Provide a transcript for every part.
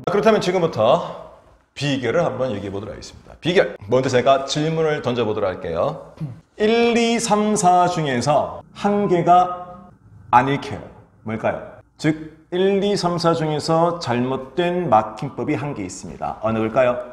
그렇다면 지금부터 비결을 한번 얘기해 보도록 하겠습니다. 비결! 먼저 제가 질문을 던져보도록 할게요. 1, 2, 3, 4 중에서 한 개가 아닐게요. 뭘까요? 즉 1, 2, 3, 4 중에서 잘못된 마킹법이 한 개 있습니다. 어느 걸까요?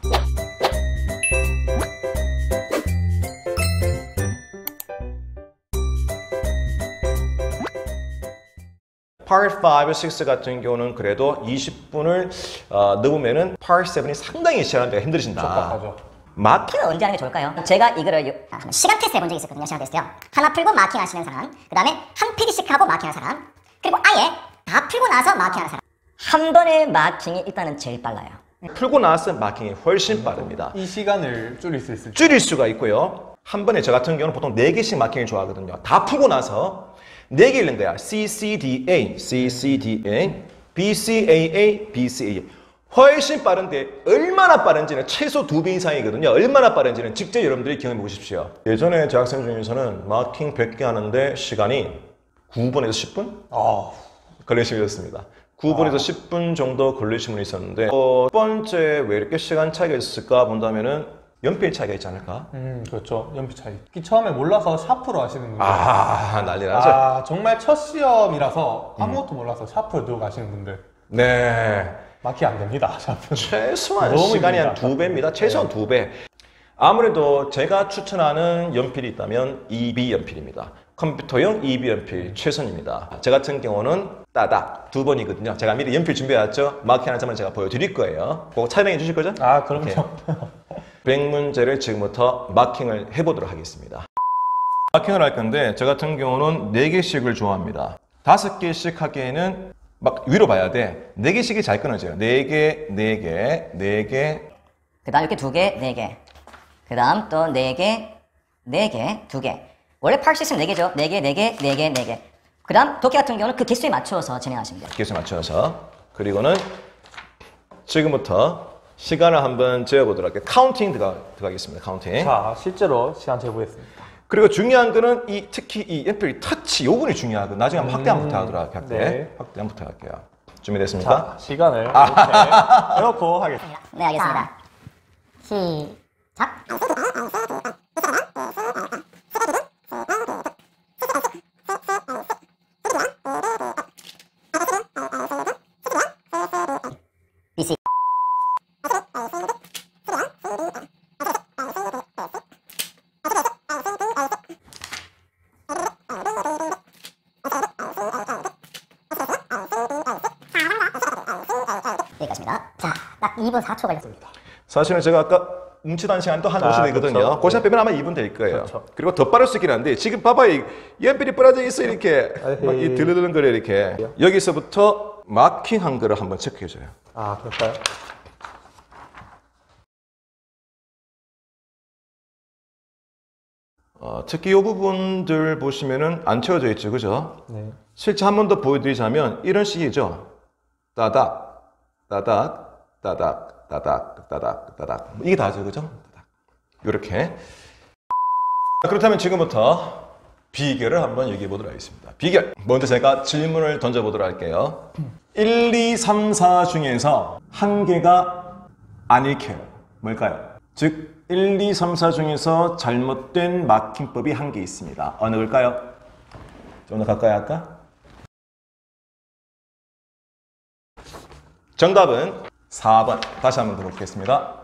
Part 5, 6 같은 경우는 그래도 20분을 넘으면은 Part 7이 상당히 시간 데가 힘들어진다. 마킹을 언제 하는 게 좋을까요? 제가 이거를 시간 테스트 해본 적이 있었거든요. 시간 테스트요. 하나 풀고 마킹 하시는 사람, 그 다음에 한 페이지씩 하고 마킹하는 사람, 그리고 아예 다 풀고 나서 마킹하는 사람. 한 번의 마킹이 일단은 제일 빨라요. 풀고 나서 마킹이 훨씬 빠릅니다. 이 시간을 줄일 수 있을지. 줄일 수가 있고요. 한 번에 저 같은 경우는 보통 4개씩 마킹을 좋아하거든요. 다 풀고 나서 4개 읽는 거야. CCDA, CCDA, BCAA, BCAA. 훨씬 빠른데 얼마나 빠른지는 최소 2배 이상이거든요. 얼마나 빠른지는 직접 여러분들이 경험해 보십시오. 예전에 제 학생 중에서는 마킹 100개 하는데 시간이 9분에서 10분? 걸리신 분이 있었습니다. 9분에서 10분 정도 걸리신 분이 있었는데 첫 번째 왜 이렇게 시간 차이가 있을까 본다면은 연필 차이가 있지 않을까? 그렇죠. 연필 차이. 처음에 몰라서 샤프로 하시는 분들. 난리 나죠? 정말 첫 시험이라서 아무것도 몰라서 샤프로 들어가시는 분들. 네. 마킹 안 됩니다, 샤프. 최소한 시간이 한 2배입니다. 최소한 2배. 아무래도 제가 추천하는 연필이 있다면 EB 연필입니다. 컴퓨터용 EB 연필 최선입니다. 저 같은 경우는 따닥 2번이거든요. 제가 미리 연필 준비해왔죠? 마킹하는 점을 제가 보여드릴 거예요. 그거 촬영해 주실 거죠? 그럼요. 100문제를 지금부터 마킹을 해보도록 하겠습니다. 마킹을 할 건데 저 같은 경우는 4개씩을 좋아합니다. 5개씩 하기에는 막 위로 봐야 돼. 4개씩이 잘 끊어져요. 4개, 4개, 4개. 그 다음 이렇게 2개, 4개. 그 다음 또 4개, 4개, 2개. 원래 파트 시스템 4개죠. 4개, 4개, 4개, 4개. 그 다음 도끼 같은 경우는 그 개수에 맞춰서 진행하시면 돼요. 개수에 맞춰서. 그리고는 지금부터 시간을 한번 재어보도록 할게요. 카운팅 들어가겠습니다. 카운팅. 자, 실제로 시간 재보겠습니다. 그리고 중요한 거는 특히 이 연필 터치 요분이 중요하고 나중에 한번 확대 한번 부탁하도록 할게요. 네. 확대 한번 부탁할게요. 준비됐습니까? 자, 시간을 이렇게 해놓고 하겠습니다. 네, 알겠습니다. 시작. BC. 여기까지입니다. 자, 딱 2분 4초 걸렸습니다. 사실은 제가 아까 뭉치던 시간도 한 50분 되거든요. 그렇죠. 그 시간 빼면 아마 2분 될 거예요. 그렇죠. 그리고 더 빠를 수 있긴 한데 지금 봐봐요. 연필이 부러져 있어 이렇게 막 이 들르는 거를 이렇게 여기서부터 마킹한 거를 한번 체크해줘요. 그럴까요? 특히 이 부분들 보시면은 안 채워져 있죠, 그죠? 네. 실제 한 번 더 보여드리자면 이런 식이죠. 따닥, 따닥, 따닥, 따닥, 따닥, 따닥. 이게 다죠, 그죠? 이렇게. 그렇다면 지금부터 비결을 한번 얘기해 보도록 하겠습니다. 비결! 먼저 제가 질문을 던져보도록 할게요. 1, 2, 3, 4 중에서 한 개가 아닐게요. 뭘까요? 즉 1, 2, 3, 4 중에서 잘못된 마킹법이 한 개 있습니다. 어느 걸까요? 좀 더 가까이 할까? 정답은 4번. 다시 한번 들어보겠습니다.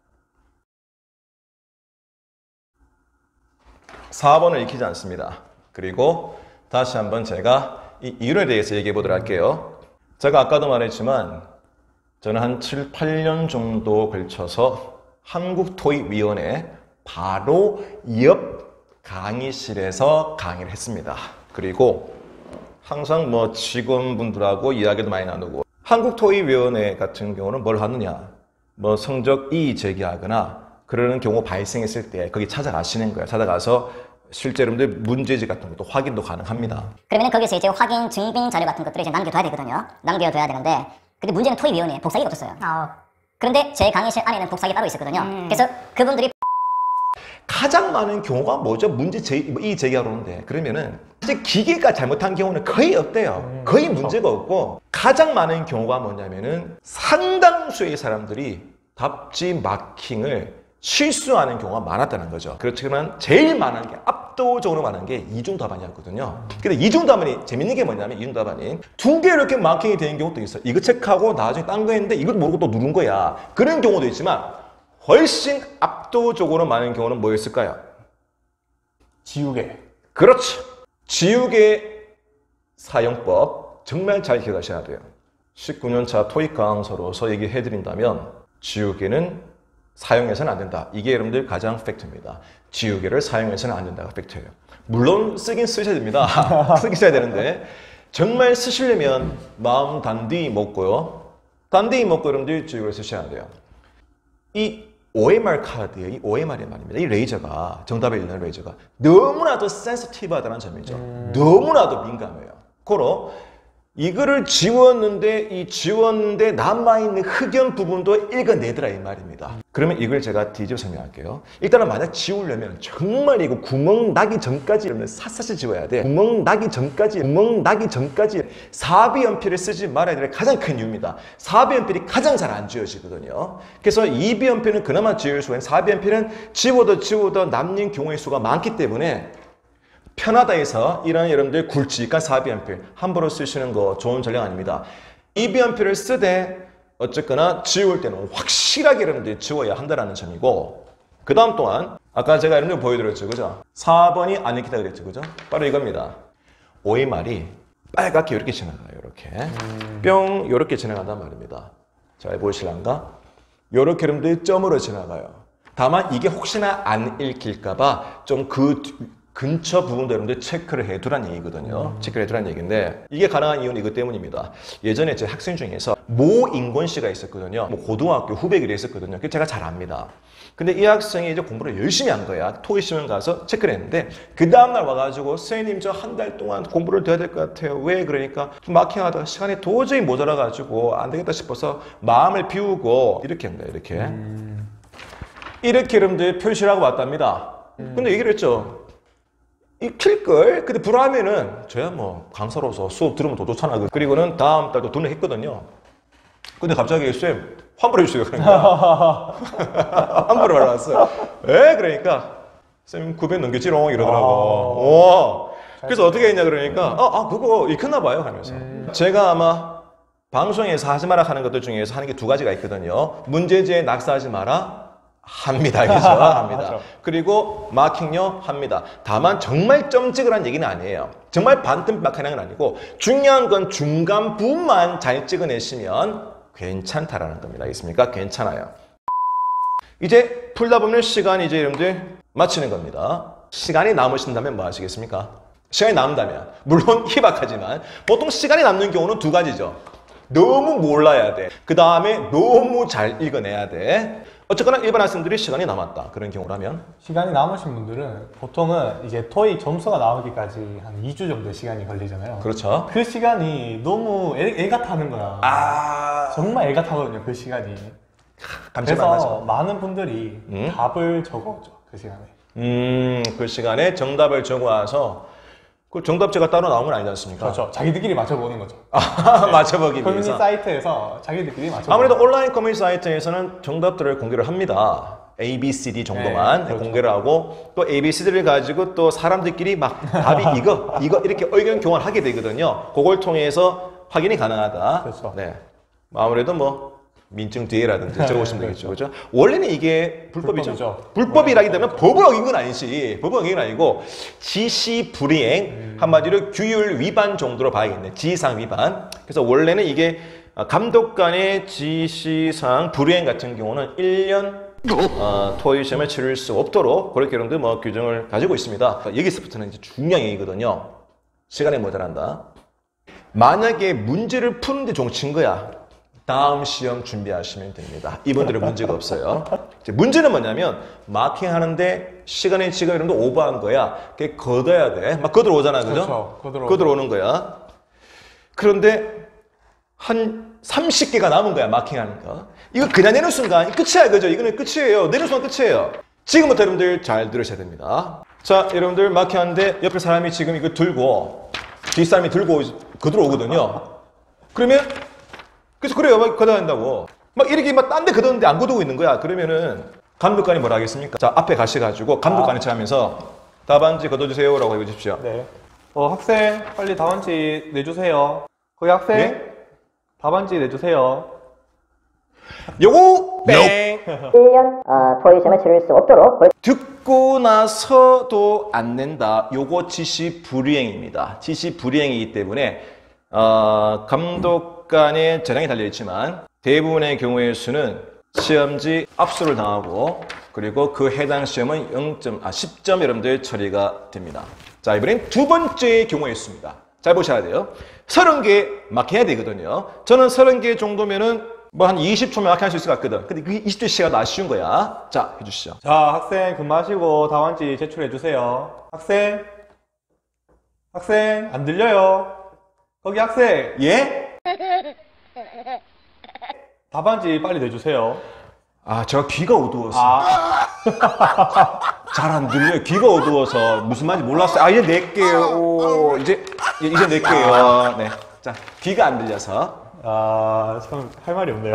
4번을 익히지 않습니다. 그리고 다시 한번 제가 이 이론에 대해서 얘기해 보도록 할게요. 제가 아까도 말했지만 저는 한 7, 8년 정도 걸쳐서 한국토익위원회 바로 옆 강의실에서 강의를 했습니다. 그리고 항상 뭐 직원분들하고 이야기도 많이 나누고 한국토익위원회 같은 경우는 뭘 하느냐 뭐 성적 이의 제기하거나 그러는 경우 발생했을 때 거기 찾아가시는 거예요. 찾아가서 실제 여러분들 문제지 같은 것도 확인도 가능합니다. 그러면 거기서 이제 확인 증빙 자료 같은 것들을 이제 남겨둬야 되거든요. 남겨둬야 되는데 근데 문제는 토익위원회에 복사기가 없었어요. 그런데 제 강의실 안에는 복사기 따로 있었거든요. 그래서 그분들이 가장 많은 경우가 뭐죠? 문제 이의 제기하러 오는데 그러면은 이제 기계가 잘못한 경우는 거의 없대요. 거의 문제가 없고 가장 많은 경우가 뭐냐면은 상당수의 사람들이 답지 마킹을 실수하는 경우가 많았다는 거죠. 그렇지만 제일 많은 게 압도적으로 많은 게 이중 답안이었거든요. 근데 이중 답안이 재밌는 게 뭐냐면 이중 답안이 두 개 이렇게 마킹이 되는 경우도 있어요. 이거 체크하고 나중에 딴 거 했는데 이것도 모르고 또 누른 거야. 그런 경우도 있지만 훨씬 압도적으로 많은 경우는 뭐였을까요? 지우개. 그렇죠. 지우개 사용법 정말 잘 기억하셔야 돼요. 19년차 토익 강사로서 얘기해드린다면 지우개는 사용해서는 안 된다. 이게 여러분들 가장 팩트입니다. 지우개를 사용해서는 안 된다가 팩트예요. 물론 쓰긴 쓰셔야 됩니다. 쓰긴 써야 되는데 정말 쓰시려면 마음 단디 먹고요. 단디 먹고 여러분들 지우개를 쓰셔야 돼요. 이 OMR 카드예요. 이 OMR이 말입니다. 이 레이저가 정답에 있는 레이저가 너무나도 센시티브하다는 점이죠. 너무나도 민감해요. 고로 이거를 지웠는데 남아있는 흑연 부분도 읽어내더라 이 말입니다. 그러면 이걸 제가 뒤집어 설명할게요. 일단은 만약 지우려면 정말 이거 구멍 나기 전까지 여러분 샅샅이 지워야 돼. 구멍 나기 전까지 사비연필을 쓰지 말아야 될 가장 큰 이유입니다. 사비연필이 가장 잘 안 지워지거든요. 그래서 이비연필은 그나마 지울 수가 있는 사비연필은 지워도 남는 경우의 수가 많기 때문에 편하다 해서 이런 여러분들 굵직한 사비연필 함부로 쓰시는 거 좋은 전략 아닙니다. 이비연필을 쓰되 어쨌거나 지울 때는 확실하게 여러분들 지워야 한다는 점이고 그 다음 또한 아까 제가 여러분들 보여드렸죠. 그죠? 4번이 안 읽히다 그랬죠. 그죠? 바로 이겁니다. OMR이 빨갛게 이렇게 지나가요. 이렇게 뿅 이렇게 지나간단 말입니다. 잘 보이실란가? 이렇게 여러분들 점으로 지나가요. 다만 이게 혹시나 안 읽힐까봐 좀 근처 부분도 여러분들 체크를 해두란 얘기거든요. 체크를 해두란 얘기인데 이게 가능한 이유는 이것 때문입니다. 예전에 제 학생 중에서 모인권 씨가 있었거든요. 고등학교 후배들이 있었거든요. 그래서 제가 잘 압니다. 근데 이 학생이 이제 공부를 열심히 한 거야. 토익 시험 가서 체크를 했는데 그 다음날 와가지고 선생님 저 한 달 동안 공부를 더 해야 될 것 같아요. 왜? 그러니까 마킹하다가 시간이 도저히 모자라가지고 안 되겠다 싶어서 마음을 비우고 이렇게 한 거예요. 이렇게 여러분들 표시를 하고 왔답니다. 근데 얘기를 했죠. 익힐걸? 근데 불하면은 저야 뭐 강사로서 수업 들으면 더 좋잖아. 그리고는 다음 달도 돈을 했거든요. 근데 갑자기 쌤 환불해 주세요. 그러니까 환불을 받았어요. 왜? 그러니까 쌤 900 넘겼지롱 이러더라고. 그래서 어떻게 했냐 그러니까 그거 익혔나 봐요 하면서 제가 아마 방송에서 하지 마라 하는 것들 중에서 하는 게 두 가지가 있거든요. 문제지에 낙서하지 마라 합니다. 그죠? 합니다. 그리고 마킹요 합니다. 다만 정말 점 찍으라는 얘기는 아니에요. 정말 반틈 마킹하는 건 아니고 중요한 건 중간 부분만 잘 찍어내시면 괜찮다라는 겁니다. 알겠습니까? 괜찮아요. 이제 풀다 보면 시간이 이제 여러분들 마치는 겁니다. 시간이 남으신다면 뭐 하시겠습니까? 시간이 남는다면 물론 희박하지만 보통 시간이 남는 경우는 두 가지죠. 너무 몰라야 돼. 그 다음에 너무 잘 읽어내야 돼. 어쨌거나 일반 학생들이 시간이 남았다. 그런 경우라면 시간이 남으신 분들은 보통은 이제 토익 점수가 나오기까지 한 2주 정도 시간이 걸리잖아요. 그렇죠. 그 시간이 너무 애 같아하는 거야. 정말 애 같아거든요. 그 시간이. 그래서 많은 분들이 답을 적어오죠. 그 시간에. 그 시간에 정답을 적어와서 그 정답지가 따로 나온 건 아니지 않습니까? 그렇죠. 자기들끼리 맞춰보는 거죠. 맞춰보기 커뮤니티 위해서. 사이트에서 자기들끼리 맞춰보는 아무래도 온라인 커뮤니티 사이트에서는 정답들을 공개를 합니다. A, B, C, D 정도만 그렇죠. 공개를 하고 또 A, B, C, D를 가지고 또 사람들끼리 막 답이 이거 이렇게 의견 교환을 하게 되거든요. 그걸 통해서 확인이 가능하다. 그렇죠. 네. 아무래도 뭐 민증 뒤에라든지 적어보시면 되겠죠. 그렇죠? 원래는 이게 불법이죠. 불법이라기 때문에 법을 어긴 건 아니지. 법을 어긴 건 아니고 지시 불이행, 한마디로 규율 위반 정도로 봐야겠네. 지시사항 위반. 그래서 원래는 이게 감독관의 지시사항 불이행 같은 경우는 1년 토익 시험을 치를 수 없도록 그렇게 여러분들 뭐 규정을 가지고 있습니다. 여기서부터는 이제 중요한 얘기거든요. 시간이 모자란다. 만약에 문제를 푸는데 종친 거야. 다음 시험 준비하시면 됩니다. 이분들은 문제가 없어요. 문제는 뭐냐면 마킹하는데 시간이 지금 이런데 오버한 거야. 그게 걷어야 돼. 막 걷어 오잖아. 그죠? 그렇죠. 걷어 오는 거야. 그런데 한 30개가 남은 거야. 마킹하는 거. 이거 그냥 내는 순간 끝이야. 그죠? 이거는 끝이에요. 내는 순간 끝이에요. 지금부터 여러분들 잘 들으셔야 됩니다. 자, 여러분들 마킹하는데 옆에 사람이 지금 이거 들고 뒷사람이 들고 걷어 오거든요. 그러면 그래서 그래요. 막 걷어야 된다고. 막 이렇게 막 딴 데 걷었는데 안 걷고 있는 거야. 그러면은 감독관이 뭐라 하겠습니까? 자, 앞에 가셔가지고 감독관이 하면서 답안지 걷어주세요라고 해주십시오. 네. 학생 빨리 답안지 내주세요. 거기 학생 네? 답안지 내주세요. 요거 땡. 1년 토익 시험을 치를 수 없도록 듣고 나서도 안 낸다. 요거 지시 불이행입니다. 지시 불이행이기 때문에 감독관의 재량이 달려있지만 대부분의 경우의 수는 시험지 압수를 당하고 그리고 그 해당 시험은 10점 여러분들 처리가 됩니다. 자, 이번엔 두 번째 경우의 수입니다. 잘 보셔야 돼요. 30개 마킹해야 되거든요. 저는 30개 정도면은 뭐 한 20초면 마킹할 수 있을 것 같거든. 근데 그게 20초 시간이 아쉬운 거야. 자, 해주시죠. 자, 학생 근무하시고 답안지 제출해 주세요. 학생 안 들려요. 거기 학생 예? 답안지 빨리 내주세요. 아, 제가 귀가 어두워서. 아, 잘 안 들려요. 귀가 어두워서 무슨 말인지 몰랐어요. 아, 이제 낼게요. 오, 이제 낼게요. 네. 자, 귀가 안 들려서. 참 할 말이 없네요.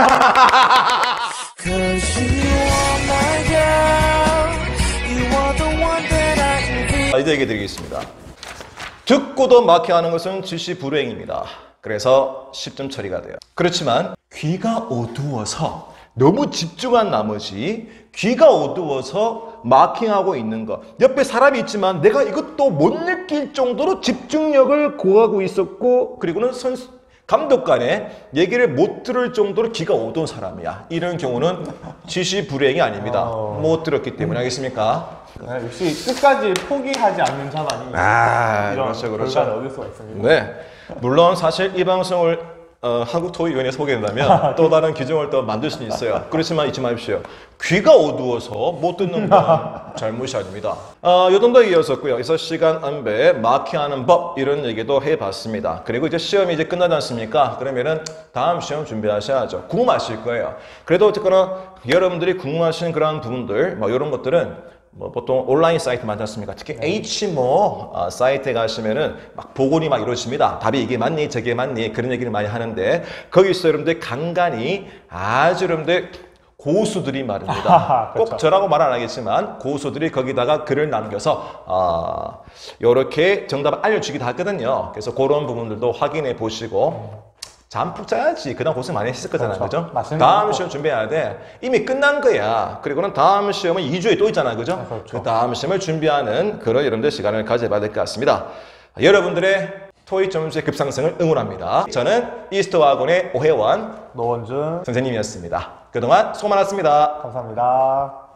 이제 얘기 드리겠습니다. 듣고도 마킹하는 것은 지시 불이행입니다. 그래서 10점 처리가 돼요. 그렇지만 귀가 어두워서 너무 집중한 나머지 귀가 어두워서 마킹하고 있는 것. 옆에 사람이 있지만 내가 이것도 못 느낄 정도로 집중력을 고하고 있었고 그리고는 감독관의 얘기를 못 들을 정도로 귀가 어두운 사람이야. 이런 경우는 지시 불이행이 아닙니다. 못 들었기 때문에. 알겠습니까? 역시 끝까지 포기하지 않는 자만이 이런 그렇죠. 결과를 얻을 수가 있습니다. 네. 물론 사실 이 방송을 한국토익위원회에서 보게 된다면 또 다른 규정을 또 만들 수는 있어요. 그렇지만 잊지 마십시오. 귀가 어두워서 못 듣는 건 잘못이 아닙니다. 요던 더 이어졌고요. 그래서 시간 안배, 마킹하는 법 이런 얘기도 해봤습니다. 그리고 이제 시험이 이제 끝나지 않습니까? 그러면은 다음 시험 준비하셔야죠. 궁금하실 거예요. 그래도 어쨌거나 여러분들이 궁금하신 그런 부분들 뭐 이런 것들은 뭐 보통 온라인 사이트 많지 않습니까? 특히 H모 사이트에 가시면은 막 보곤이 막 이루어집니다. 답이 이게 맞니? 저게 맞니? 그런 얘기를 많이 하는데 거기서 여러분들 간간히 아주 여러분들 고수들이 말입니다. 그렇죠. 꼭 저라고 말 안 하겠지만 고수들이 거기다가 글을 남겨서 이렇게 정답을 알려주기도 하거든요. 그래서 그런 부분들도 확인해 보시고 잠 푹 자야지. 그다음 고생 많이 했을 거잖아. 그죠? 다음 시험 준비해야 돼. 이미 끝난 거야. 그리고는 다음 시험은 2주에 또 있잖아. 그죠? 그렇죠. 그 다음 시험을 준비하는 그런 여러분들 시간을 가져봐야 될 것 같습니다. 여러분들의 토익 점수의 급상승을 응원합니다. 저는 이스트와곤의 오혜원 노원준 선생님이었습니다. 그동안 수고 많았습니다. 감사합니다.